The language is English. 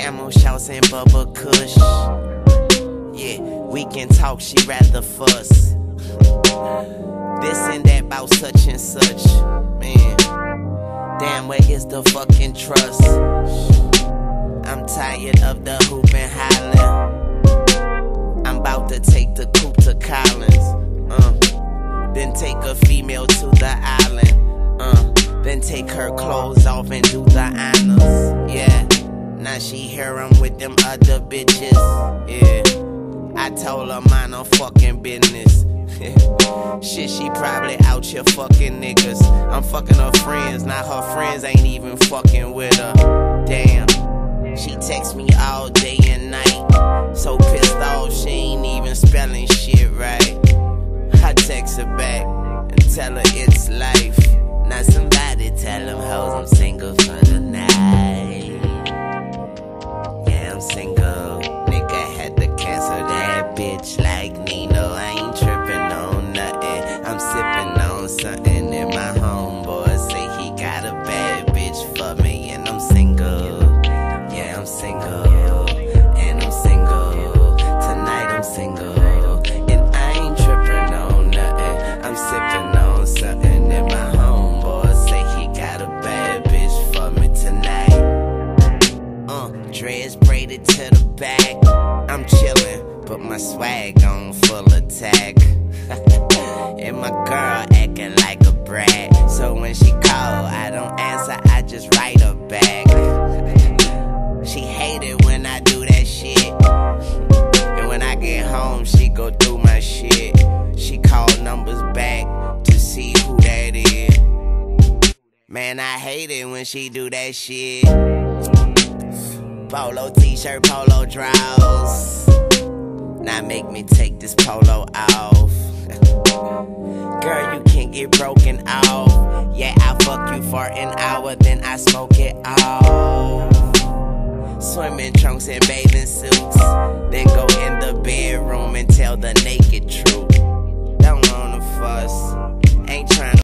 Camel shouts and bubble kush. Yeah, we can talk, she rather fuss. This and that about such and such. Man, damn, where is the fucking trust? I'm tired of the hoop and hollering. I'm about to take the coupe to Collins. Then take a female to the island. Then take her clothes off and do the honors. Yeah, now she here, I'm with them other bitches. Yeah, I told her mind her fucking business. Shit, she probably out here fucking niggas. I'm fucking her friends, now her friends ain't even fucking with her. Damn, she texts me all day and night. So pissed off, she ain't even spelling shit right. I text her back and tell her it's life. Now somebody tell them hoes I'm single for the night. Yeah, I'm single. Nigga had to cancel that bitch like Nino. I ain't tripping on nothing. I'm sipping on something and my homeboy say he got a bad bitch for me. And I'm single. Yeah, I'm single. And I'm single. Tonight I'm single. And I ain't tripping on nothing. I'm sipping on something and my homeboy say he got a bad bitch for me tonight. Dreads braided to the back. I'm chillin', but my swag on full attack. And my girl acting like a brat. So when she call, I don't answer, I just write her back. She hate it when I do that shit. And when I get home, she go through my shit. She call numbers back to see who that is. Man, I hate it when she do that shit. Polo t-shirt, polo drawers. Now make me take this polo off. Girl, you can't get broken off. Yeah, I fuck you for an hour, then I smoke it off. Swimming trunks and bathing suits. Then go in the bedroom and tell the naked truth. Don't wanna fuss, ain't tryna